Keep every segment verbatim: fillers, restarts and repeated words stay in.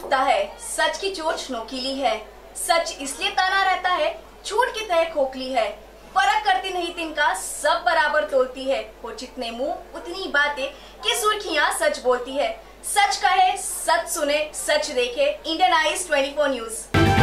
उठता है, सच की चोट नोकीली है, सच इसलिए ताना रहता है, झूठ की तह खोखली है, फर्क करती नहीं तिनका, सब बराबर तोलती है, हो जितने मुंह उतनी बातें कि सुर्खियां सच बोलती है, सच कहे, सच सुने, सच देखे, Indian eyes twenty four news.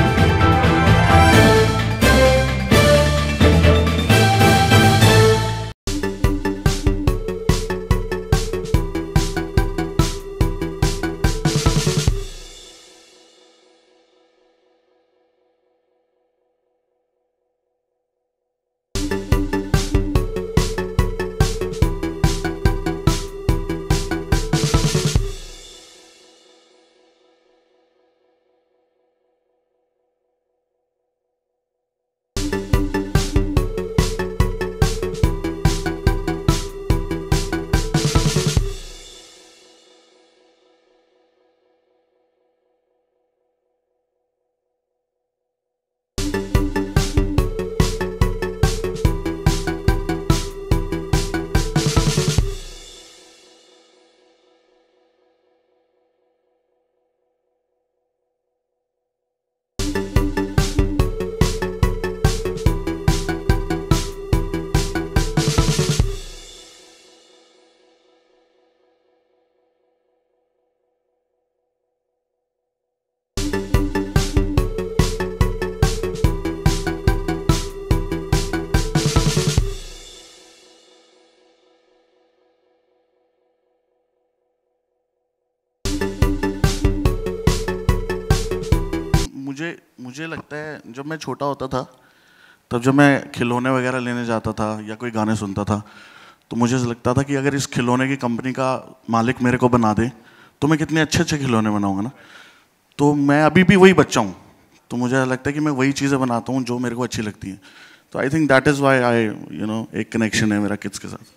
मुझे मुझे लगता है जब मैं छोटा होता था तब जब मैं खिलौने वगैरह लेने जाता था या कोई गाने सुनता था तो मुझे लगता था कि अगर इस खिलौने की कंपनी का मालिक मेरे को बना दे तो मैं कितने अच्छे अच्छे खिलौने बनाऊंगा ना। तो मैं अभी भी वही बच्चा हूँ, तो मुझे लगता है कि मैं वही चीज़ें बनाता हूँ जो मेरे को अच्छी लगती हैं। तो I think that is why I you know एक कनेक्शन है मेरा किड्स के साथ।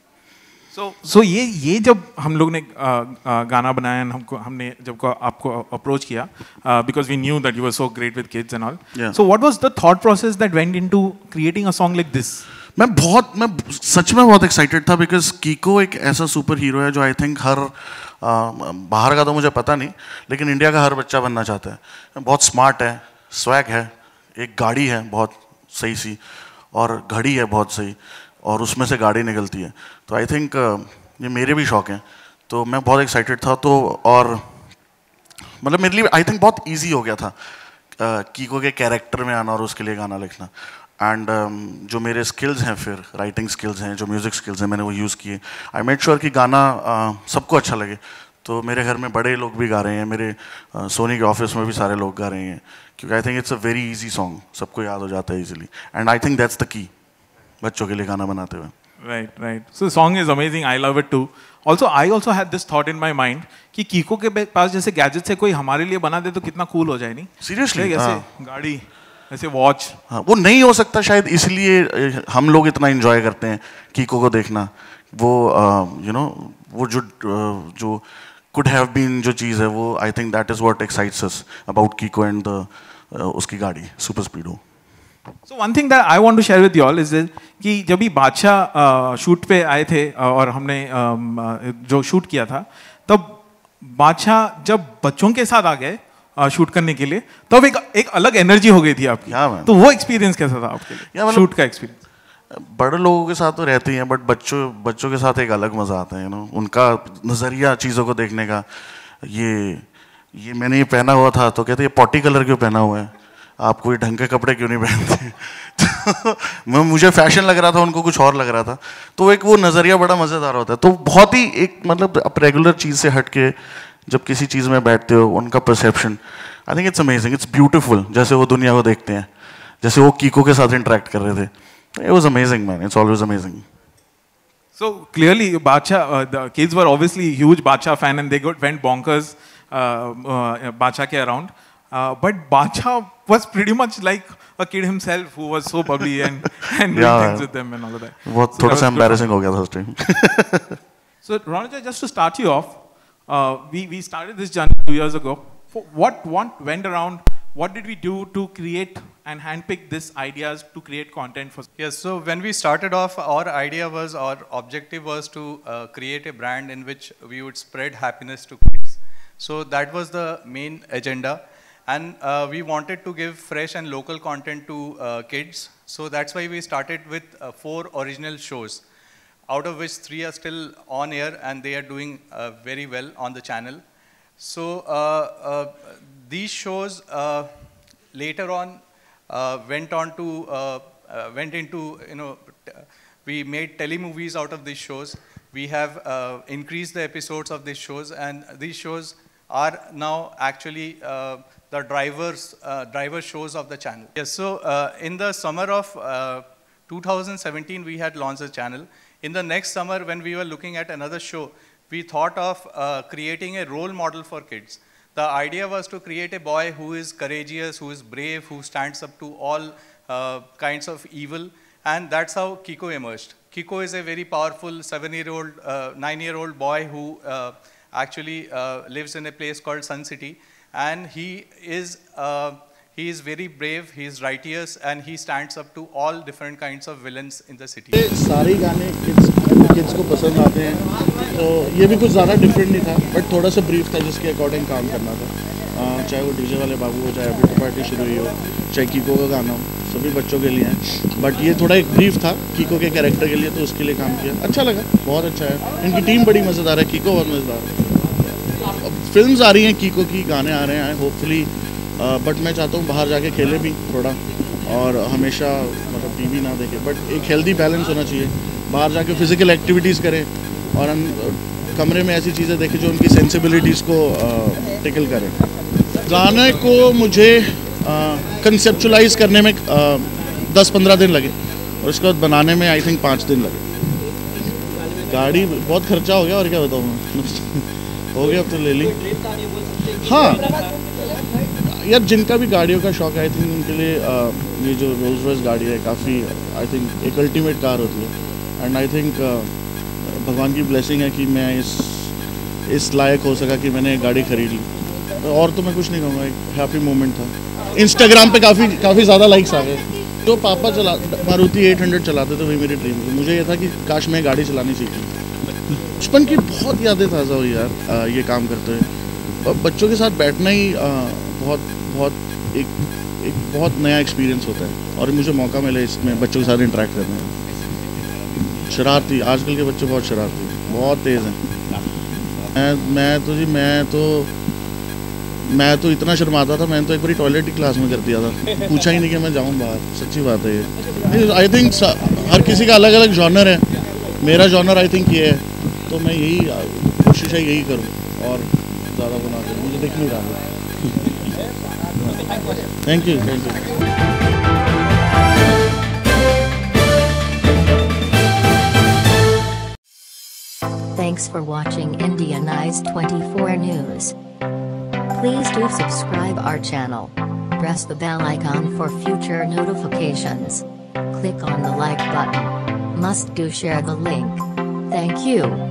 सो so, so ये ये जब हम लोग ने आ, आ, गाना बनाया, हमको हमने जब को आपको अप्रोच किया because we knew that you were so great with kids and all, so what was the thought process that went into creating a song like this? मैं बहुत मैं सच में बहुत एक्साइटेड था बिकॉज कीको एक ऐसा सुपर हीरो है जो आई थिंक हर आ, बाहर का तो मुझे पता नहीं लेकिन इंडिया का हर बच्चा बनना चाहता है। बहुत स्मार्ट है, स्वैग है, एक गाड़ी है बहुत सही सी और घड़ी है बहुत सही और उसमें से गाड़ी निकलती है। तो आई थिंक ये मेरे भी शौक हैं, तो मैं बहुत एक्साइटेड था। तो और मतलब मेरे लिए आई थिंक बहुत इजी हो गया था कीको के कैरेक्टर में आना और उसके लिए गाना लिखना। एंड um, जो मेरे स्किल्स हैं, फिर राइटिंग स्किल्स हैं, जो म्यूज़िक स्किल्स हैं, मैंने वो यूज़ किए। आई मेड श्योर कि गाना uh, सबको अच्छा लगे। तो मेरे घर में बड़े लोग भी गा रहे हैं, मेरे uh, सोनी के ऑफिस में भी सारे लोग गा रहे हैं, क्योंकि I think it's a very easy song, सबको याद हो जाता है easily. And I think that's the key बच्चों के लिए गाना बनाते हुए। Right, right. So the song is amazing. I love it too. Also, I also had this thought in my mind कि कीको के पास जैसे गैजेट्स है, कोई हमारे लिए बना दे तो कितना कूल हो जाए, नहीं? Seriously? ऐसे गाड़ी, ऐसे वॉच। हाँ, वो नहीं हो सकता शायद, इसलिए हम लोग इतना एंजॉय करते हैं कीको को देखना। वो यू नो वो जो जो could have been जो चीज़ है, वो I think that is what excites us about Kiko and उसकी गाड़ी super speedo. So one thing that I want to share with you all is that कि जब भी बादशाह शूट पे आए थे और हमने जो शूट किया था, तब बादशाह जब बच्चों के साथ आ गए शूट करने के लिए तब एक एक अलग एनर्जी हो गई थी आपकी। yeah, तो वो एक्सपीरियंस कैसा था आपके लिए? yeah, शूट का एक्सपीरियंस? बड़े लोगों के साथ तो रहते ही हैं, बट बच्चों बच्चों के साथ एक अलग मजा आता है, यू नो, उनका नजरिया चीज़ों को देखने का। ये ये मैंने ये पहना हुआ था तो कहते ये पॉटी कलर क्यों पहना हुआ है, आप कोई ढंग के कपड़े क्यों नहीं पहनते? तो मैं मुझे फैशन लग रहा था, उनको कुछ और लग रहा था। तो एक वो नज़रिया बड़ा मज़ेदार होता है। तो बहुत ही एक मतलब आप रेगुलर चीज़ से हट के जब किसी चीज़ में बैठते हो, उनका perception, I think it's amazing, it's beautiful, जैसे वो दुनिया को देखते हैं, जैसे वो कीको के साथ इंटरेक्ट कर रहे थे। It was amazing man, it's always amazing. So clearly, Bacha, uh, the kids were obviously huge Bacha fan and they got went bonkers uh, uh, Bacha ke around. Uh, but Bacha was pretty much like a kid himself who was so bubbly and, and doing yeah, things with them and all of that. बहुत so थोड़ा सा embarrassing हो गया था उस time. So Ronojoy, just to start you off, uh, we we started this journey two years ago. What what went around? What did we do to create and handpick these ideas to create content for? Yes, so when we started off, our idea was, our objective was to uh, create a brand in which we would spread happiness to kids. So that was the main agenda. And uh, we wanted to give fresh and local content to uh, kids. So that's why we started with uh, four original shows, out of which three are still on air and they are doing uh, very well on the channel. So uh, uh, these shows uh, later on uh, went on to, uh, uh, went into, you know, we made telemovies out of these shows. We have uh, increased the episodes of these shows, and these shows are now actually uh, the drivers, uh, driver shows of the channel. Yes, so uh, in the summer of uh, two thousand seventeen, we had launched the channel. In the next summer, when we were looking at another show, we thought of uh, creating a role model for kids. The idea was to create a boy who is courageous, who is brave, who stands up to all uh, kinds of evil, and that's how Kiko emerged. Kiko is a very powerful seven-year-old, uh, nine-year-old boy who uh, actually uh, lives in a place called Sun City, and he is uh, he is very brave, he is righteous, and he stands up to all different kinds of villains in the city. सारे गाने kids kids को पसंद आते हैं, तो ये भी कुछ ज़्यादा डिफरेंट नहीं था, बट थोड़ा सा ब्रीफ था जिसके अकॉर्डिंग काम करना था. uh, चाहे वो डीजे वाले बाबू हो, चाहे अभी पार्टी शुरू हुई हो, चाहे कीको का गाना हो, सभी बच्चों के लिए हैं. बट ये थोड़ा एक ब्रीफ था कीको के कैरेक्टर के लिए, तो उसके लिए काम किया. अच्छा लगा, बहुत अच्छा है. इनकी टीम बड़ी मज़ेदार है, कीको बहुत मज़ेदार है. फिल्म्स आ रही हैं कीको की, गाने आ रहे हैं होपफुली, बट मैं चाहता हूँ बाहर जाके खेले भी थोड़ा, और हमेशा मतलब टीवी ना देखे, बट एक हेल्दी बैलेंस होना चाहिए. बाहर जाके फिजिकल एक्टिविटीज़ करें और हम कमरे में ऐसी चीज़ें देखें जो उनकी सेंसिबिलिटीज़ को टिकल करें. गाने को मुझे कंसेप्चुलाइज करने में दस पंद्रह दिन लगे, और उसके बाद बनाने में आई थिंक पाँच दिन लगे. गाड़ी बहुत खर्चा हो गया, और क्या बताऊँ मैं. हो गया, अब तो ले ली. हाँ यार, जिनका भी गाड़ियों का शौक है, आई थिंक उनके लिए आ, ये जो रोल्स रॉयस गाड़ी है काफ़ी आई थिंक एक अल्टीमेट कार होती है. एंड आई थिंक भगवान की ब्लेसिंग है कि मैं इस इस लायक हो सका कि मैंने एक गाड़ी खरीद ली. और तो मैं कुछ नहीं कहूँगा, एक हैप्पी मोमेंट था. इंस्टाग्राम पे काफ़ी काफ़ी ज़्यादा लाइक्स आ गए. तो पापा चला मारुति एट हंड्रेड चलाते थे, वही मेरी ड्रीम थी. मुझे ये था कि काश मैं गाड़ी चलानी सीखी. बचपन की बहुत यादें ताज़ा हुई यार आ, ये काम करते हुए. बच्चों के साथ बैठना ही आ, बहुत बहुत एक एक बहुत नया एक्सपीरियंस होता है, और मुझे मौका मिला इसमें बच्चों के साथ इंटरेक्ट करने में. शरारती, आजकल के बच्चे बहुत शरारती, बहुत तेज़ हैं. मैं मैं तो जी मैं तो मैं तो इतना शर्माता था, मैंने तो एक बारी टॉयलेट ही क्लास में कर दिया था. पूछा ही नहीं कि मैं जाऊँ बाहर. सच्ची बात है ये. आई थिंक हर किसी का अलग अलग जॉनर है. मेरा जॉनर आई थिंक ये है, तो मैं यही कोशिश है यही करूँ, और ज़्यादा बना करूँ. मुझे दिख नहीं रहा. Thank you thank you. Thanks for watching Indianize twenty-four News. Please do subscribe our channel. Press the bell icon for future notifications. Click on the like button. Must do share the link. Thank you.